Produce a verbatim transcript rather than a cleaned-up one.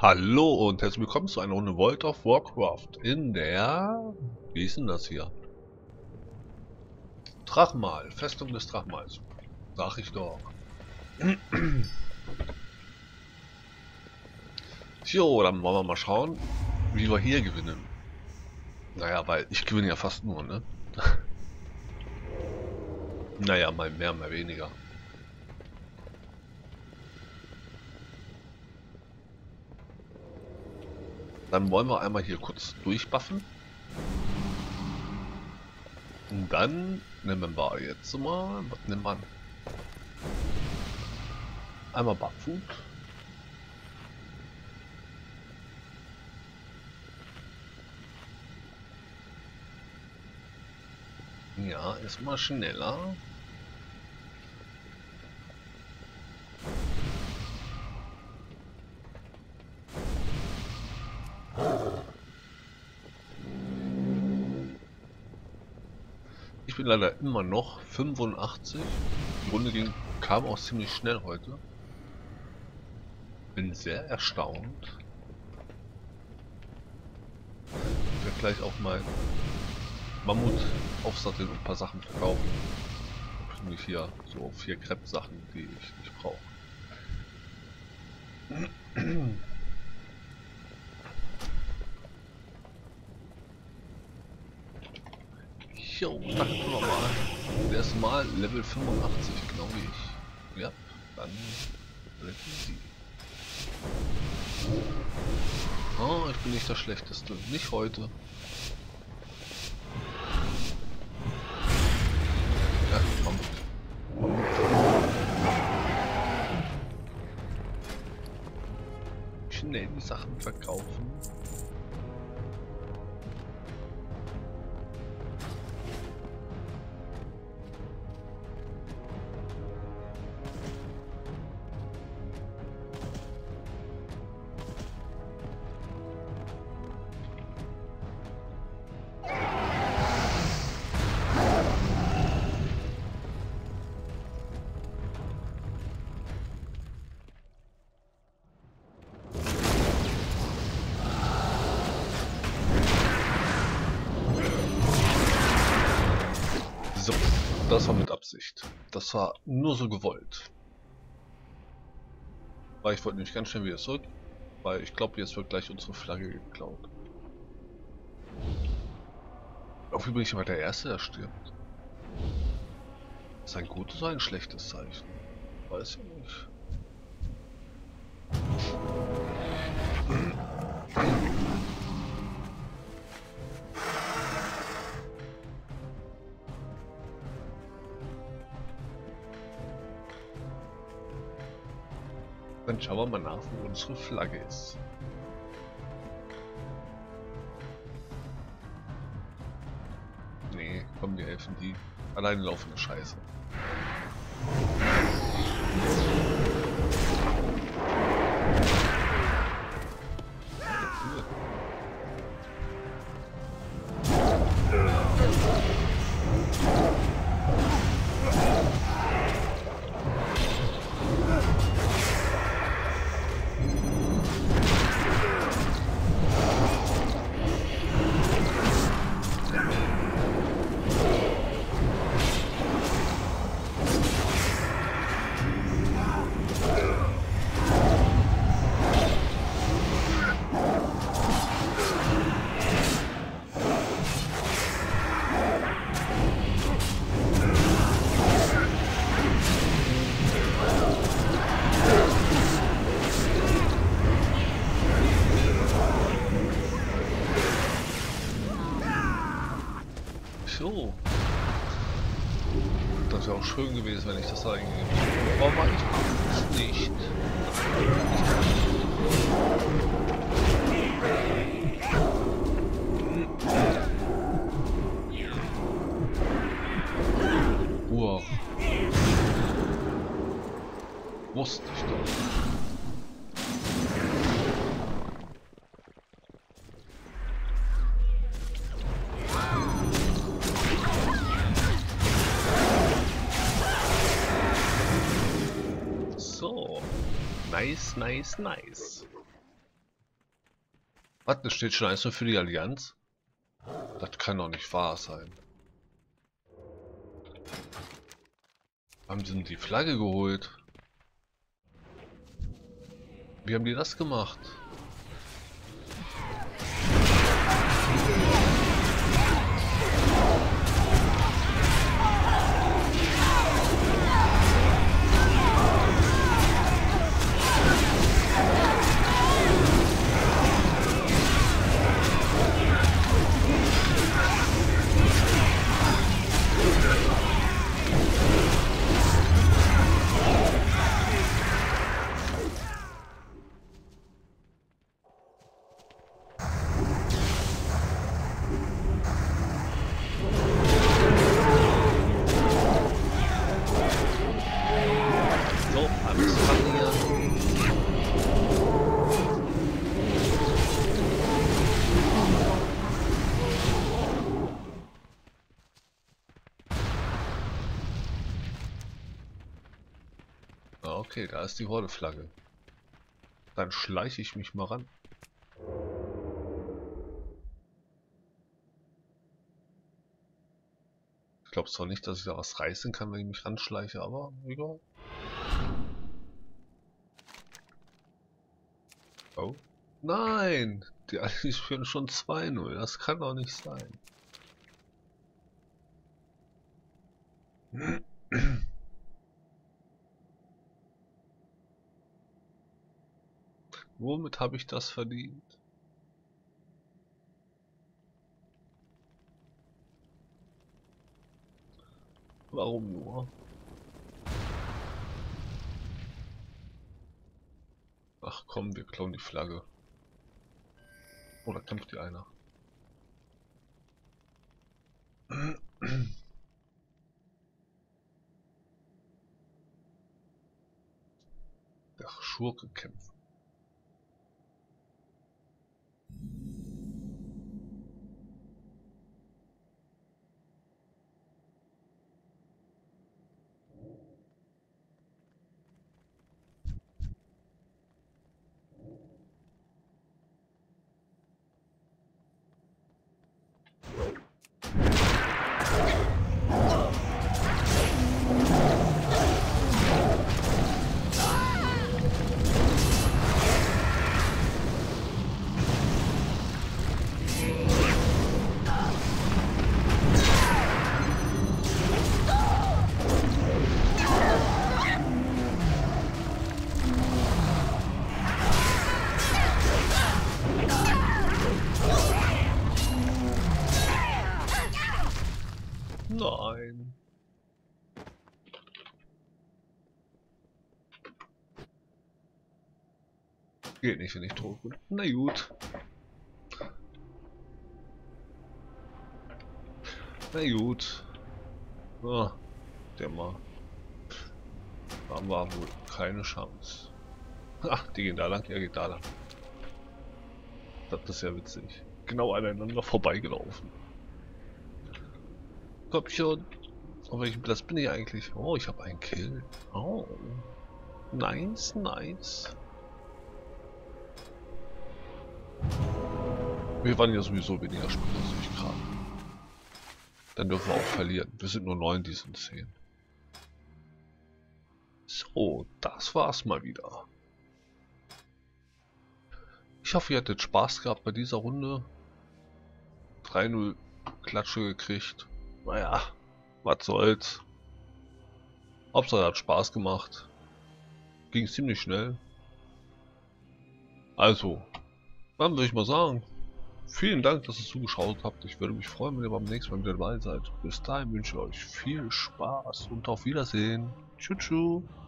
Hallo und herzlich willkommen zu einer Runde World of Warcraft in der... Wie ist denn das hier? Drachmal, Festung des Drachmals. Sag ich doch. Jo, dann wollen wir mal schauen, wie wir hier gewinnen. Naja, weil ich gewinne ja fast nur, ne? Naja, mal mehr, mal weniger. Dann wollen wir einmal hier kurz durchbuffen. Und dann nehmen wir jetzt mal, was nimmt man? Einmal buffen. Ja, ist mal schneller. Ich bin leider immer noch fünfundachtzig. Die Runde ging, kam auch ziemlich schnell heute. Bin sehr erstaunt. Ich werde gleich auch mal Mammut aufsatteln und ein paar Sachen verkaufen. Nämlich hier so vier Crepe-Sachen, die ich nicht brauche. Jo, dann gucken wir mal. Erstes Mal Level fünfundachtzig, genau wie ich. Ja, dann retten sie. Oh, ich bin nicht das Schlechteste. Nicht heute. Ja, Mammut. Mammut. Schnell die Sachen verkaufen. So, das war mit Absicht. Das war nur so gewollt. Weil ich wollte nämlich ganz schnell wieder zurück, weil ich glaube, jetzt wird gleich unsere Flagge geklaut. Irgendwie bin ich immer der Erste, der stirbt. Ist ein gutes oder ein schlechtes Zeichen? Weiß ich nicht. Dann schauen wir mal nach, wo unsere Flagge ist. Nee, komm, wir helfen die. Alleine laufende Scheiße. So. Das wäre auch schön gewesen, wenn ich das da eingegeben hätte. Warum mache ich das nicht? Wow. Wusste ich doch. Nice, nice, nice. Was, das steht schon alles nur für die Allianz? Das kann doch nicht wahr sein. Haben sie denn die Flagge geholt? Wie haben die das gemacht? So, alles fangen hier. Ah, okay, da ist die Horde-Flagge. Dann schleiche ich mich mal ran. Ich glaube zwar nicht, dass ich da was reißen kann, wenn ich mich ranschleiche, aber egal. Oh. Nein! Die Allies führen schon zwei null. Das kann doch nicht sein. Womit habe ich das verdient? Warum nur? Ach komm, wir klauen die Flagge. Oder kämpft hier einer? Der Schurke kämpft. Nein. Geht nicht, wenn ich tot bin. Na gut. Na gut. Ah, der mal. Da haben wir wohl keine Chance. Ach, die gehen da lang, er geht da lang. Das ist ja witzig. Genau aneinander vorbeigelaufen. Komm schon. Auf welchem Platz bin ich eigentlich? Oh, ich habe einen Kill. Oh. Nice, nice. Wir waren ja sowieso weniger Spieler, sehe ich gerade. Dann dürfen wir auch verlieren. Wir sind nur neun, die sind zehn. So, das war's mal wieder. Ich hoffe, ihr hattet Spaß gehabt bei dieser Runde. drei null Klatsche gekriegt. Naja, was soll's. Hauptsache hat Spaß gemacht. Ging ziemlich schnell. Also, dann würde ich mal sagen, vielen Dank, dass ihr zugeschaut habt. Ich würde mich freuen, wenn ihr beim nächsten Mal wieder dabei seid. Bis dahin wünsche ich euch viel Spaß und auf Wiedersehen. Tschüss.